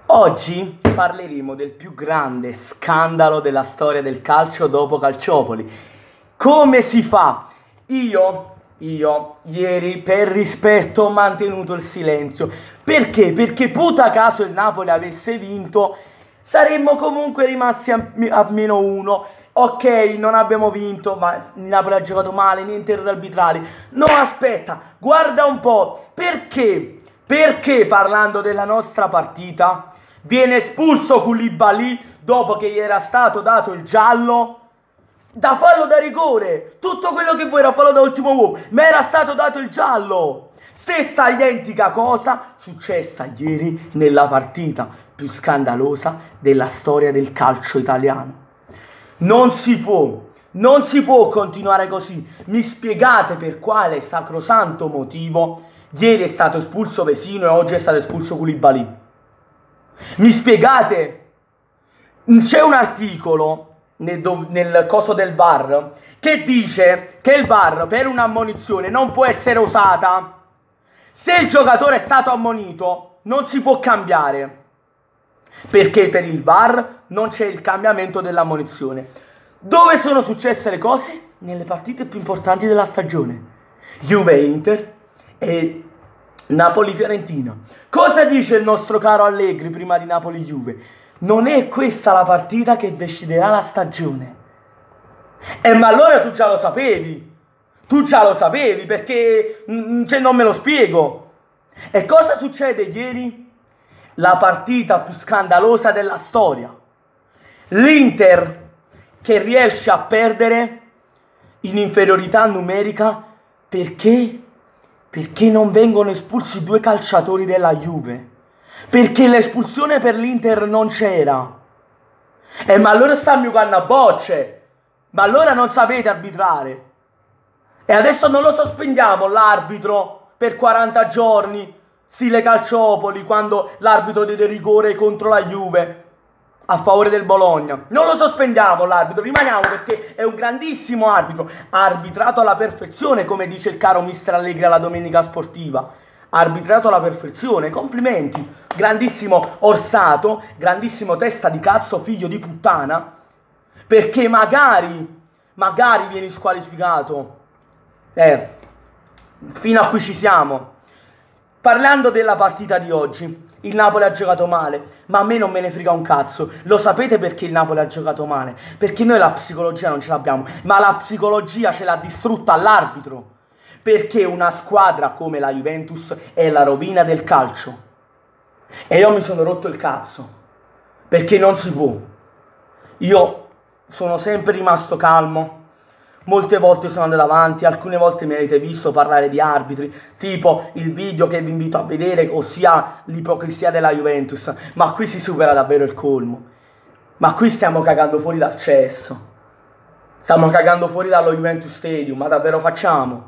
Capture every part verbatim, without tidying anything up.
Oggi parleremo del più grande scandalo della storia del calcio dopo Calciopoli. Come si fa? Io, io, ieri per rispetto ho mantenuto il silenzio. Perché? Perché puta caso il Napoli avesse vinto, saremmo comunque rimasti a, a meno uno. Ok, non abbiamo vinto, ma il Napoli ha giocato male, niente errori arbitrali. No, aspetta, guarda un po', perché? Perché parlando della nostra partita viene espulso Koulibaly dopo che gli era stato dato il giallo da fallo da rigore? Tutto quello che vuoi era fallo da ultimo uomo, ma era stato dato il giallo. Stessa identica cosa successa ieri nella partita più scandalosa della storia del calcio italiano. Non si può, non si può continuare così. Mi spiegate per quale sacrosanto motivo ieri è stato espulso Vesino e oggi è stato espulso Koulibaly? Mi spiegate? C'è un articolo nel, nel coso del V A R che dice che il V A R per un'ammonizione non può essere usata. Se il giocatore è stato ammonito non si può cambiare, perché per il V A R non c'è il cambiamento dell'ammonizione. Dove sono successe le cose? Nelle partite più importanti della stagione. Juve-Inter e Napoli-Fiorentina. Cosa dice il nostro caro Allegri prima di Napoli-Juve? Non è questa la partita che deciderà la stagione. E ma allora tu già lo sapevi. Tu già lo sapevi perché cioè, non me lo spiego. E cosa succede ieri? La partita più scandalosa della storia. L'Inter che riesce a perdere in inferiorità numerica perché? Perché non vengono espulsi due calciatori della Juve. Perché l'espulsione per l'Inter non c'era. E ma allora stanno giocando a bocce. Ma allora non sapete arbitrare. E adesso non lo sospendiamo l'arbitro per quaranta giorni, stile Calciopoli, quando l'arbitro diede rigore contro la Juve a favore del Bologna. Non lo sospendiamo l'arbitro, rimaniamo perché è un grandissimo arbitro, ha arbitrato alla perfezione, come dice il caro mister Allegri alla Domenica Sportiva. Ha arbitrato alla perfezione, complimenti. Grandissimo Orsato, grandissimo testa di cazzo, figlio di puttana, perché magari, magari vieni squalificato. Eh, fino a qui ci siamo. Parlando della partita di oggi, il Napoli ha giocato male, ma a me non me ne frega un cazzo. Lo sapete perché il Napoli ha giocato male? Perché noi la psicologia non ce l'abbiamo, ma la psicologia ce l'ha distrutta l'arbitro. Perché una squadra come la Juventus è la rovina del calcio. E io mi sono rotto il cazzo, perché non si può. Io sono sempre rimasto calmo. Molte volte sono andato avanti, alcune volte mi avete visto parlare di arbitri, tipo il video che vi invito a vedere, ossia l'ipocrisia della Juventus. Ma qui si supera davvero il colmo. Ma qui stiamo cagando fuori dal cesso. Stiamo cagando fuori dallo Juventus Stadium, ma davvero facciamo?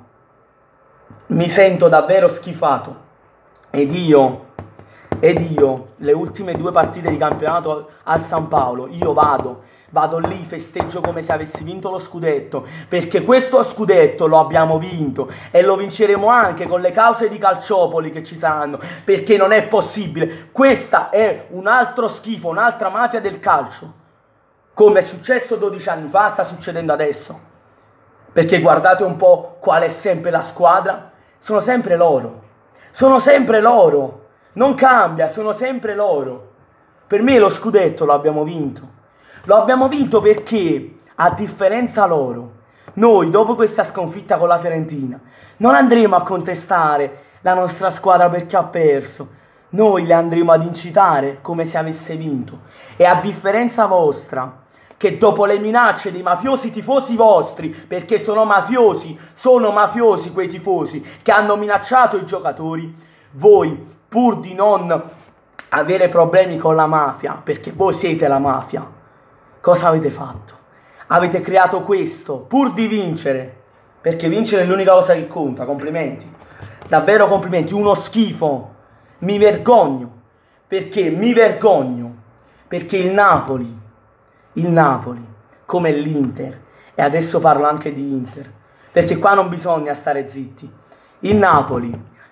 Mi sento davvero schifato. Ed io, ed io, le ultime due partite di campionato a San Paolo, io vado, vado lì, festeggio come se avessi vinto lo scudetto, perché questo scudetto lo abbiamo vinto e lo vinceremo anche con le cause di Calciopoli che ci saranno, perché non è possibile. Questa è un altro schifo, un'altra mafia del calcio. Come è successo dodici anni fa, sta succedendo adesso. Perché guardate un po' qual è sempre la squadra. Sono sempre loro. Sono sempre loro. Non cambia, sono sempre loro. Per me lo scudetto lo abbiamo vinto. Lo abbiamo vinto perché, a differenza loro, noi dopo questa sconfitta con la Fiorentina non andremo a contestare la nostra squadra perché ha perso. Noi le andremo ad incitare come se avesse vinto. E a differenza vostra, che dopo le minacce dei mafiosi tifosi vostri, perché sono mafiosi, sono mafiosi quei tifosi che hanno minacciato i giocatori, voi, pur di non avere problemi con la mafia, perché voi siete la mafia, cosa avete fatto? Avete creato questo, pur di vincere, perché vincere è l'unica cosa che conta, complimenti, davvero complimenti, uno schifo, mi vergogno, perché mi vergogno, perché il Napoli, il Napoli, come l'Inter, e adesso parlo anche di Inter, perché qua non bisogna stare zitti, il Napoli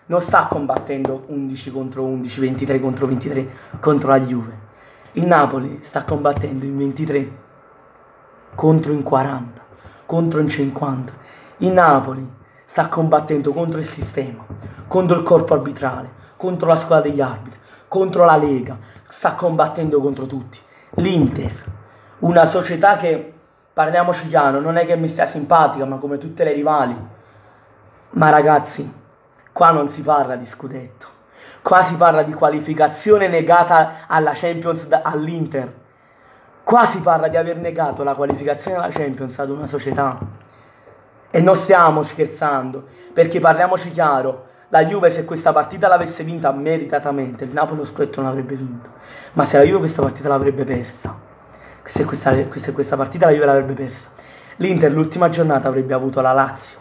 non sta combattendo undici contro undici, ventitré contro ventitré contro la Juve. Il Napoli sta combattendo in ventitré contro in quaranta, contro in cinquanta. Il Napoli sta combattendo contro il sistema, contro il corpo arbitrale, contro la squadra degli arbitri, contro la Lega, sta combattendo contro tutti. L'Inter, una società che, parliamoci chiaro, non è che mi stia simpatica, ma come tutte le rivali. Ma ragazzi, qua non si parla di scudetto, qua si parla di qualificazione negata alla Champions all'Inter. Qua si parla di aver negato la qualificazione alla Champions ad una società. E non stiamo scherzando, perché parliamoci chiaro, la Juve se questa partita l'avesse vinta meritatamente, il Napoli lo scudetto non l'avrebbe vinto. Ma se la Juve questa partita l'avrebbe persa, se questa, se questa partita la Juve l'avrebbe persa, l'Inter l'ultima giornata avrebbe avuto la Lazio.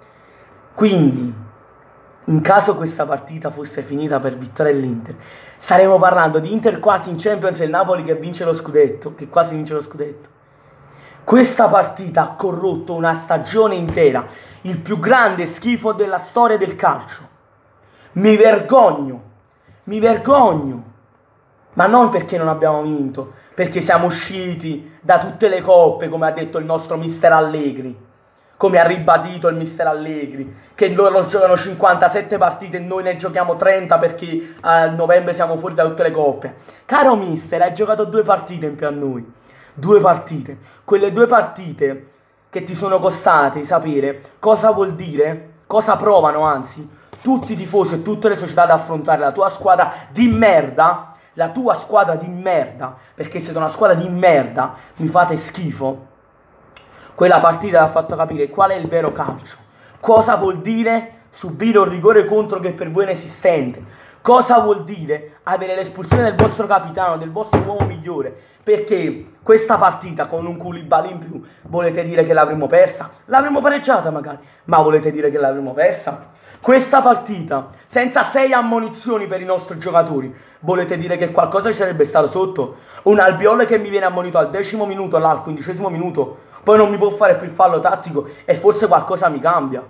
Quindi, in caso questa partita fosse finita per vittoria dell'Inter, staremo parlando di Inter quasi in Champions e il Napoli che vince lo scudetto, che quasi vince lo scudetto. Questa partita ha corrotto una stagione intera, il più grande schifo della storia del calcio. Mi vergogno, mi vergogno, ma non perché non abbiamo vinto, perché siamo usciti da tutte le coppe, come ha detto il nostro mister Allegri. Come ha ribadito il mister Allegri, che loro giocano cinquantasette partite e noi ne giochiamo trenta perché a novembre siamo fuori da tutte le coppe. Caro mister, hai giocato due partite in più a noi. Due partite. Quelle due partite che ti sono costate sapere cosa vuol dire, cosa provano anzi, tutti i tifosi e tutte le società ad affrontare la tua squadra di merda, la tua squadra di merda, perché siete una squadra di merda, mi fate schifo. Quella partita ha fatto capire qual è il vero calcio, cosa vuol dire subire un rigore contro che per voi è inesistente, cosa vuol dire avere l'espulsione del vostro capitano, del vostro uomo migliore, perché questa partita con un Koulibaly in più volete dire che l'avremmo persa? L'avremmo pareggiata magari, ma volete dire che l'avremmo persa? Questa partita senza sei ammonizioni per i nostri giocatori, volete dire che qualcosa ci sarebbe stato sotto? Un Albiol che mi viene ammonito al decimo minuto, là al quindicesimo minuto, poi non mi può fare più il fallo tattico e forse qualcosa mi cambia.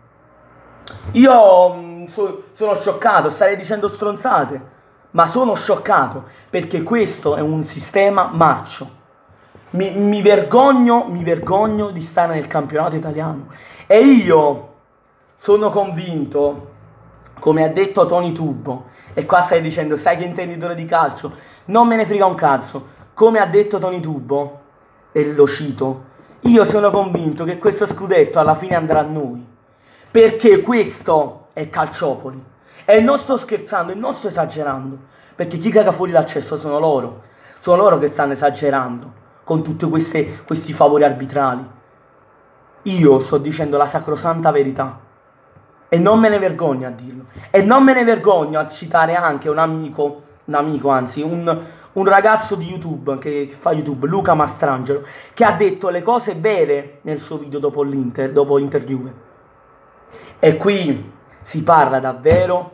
Io mh, so, sono scioccato, starei dicendo stronzate, ma sono scioccato perché questo è un sistema marcio. Mi, mi vergogno, mi vergogno di stare nel campionato italiano e io sono convinto, come ha detto Tony Tubbo, e qua stai dicendo, sai che intenditore di calcio, non me ne frega un cazzo, come ha detto Tony Tubbo, e lo cito, io sono convinto che questo scudetto alla fine andrà a noi, perché questo è Calciopoli, e non sto scherzando, e non sto esagerando, perché chi caga fuori l'accesso sono loro, sono loro che stanno esagerando, con tutti questi favori arbitrali. Io sto dicendo la sacrosanta verità, e non me ne vergogno a dirlo, e non me ne vergogno a citare anche un amico, un amico anzi, un, un ragazzo di YouTube, che fa YouTube, Luca Mastrangelo, che ha detto le cose vere nel suo video dopo l'Inter, dopo Inter Juve. E qui si parla davvero,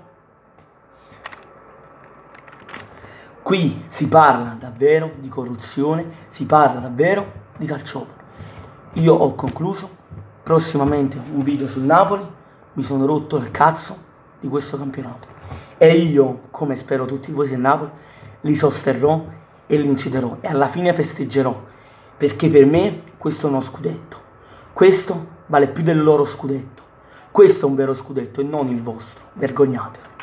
qui si parla davvero di corruzione, si parla davvero di calciopoli. Io ho concluso, prossimamente un video sul Napoli. Mi sono rotto il cazzo di questo campionato e io, come spero tutti voi del Napoli, li sosterrò e li inciderò e alla fine festeggerò, perché per me questo è uno scudetto, questo vale più del loro scudetto, questo è un vero scudetto e non il vostro, vergognatevi.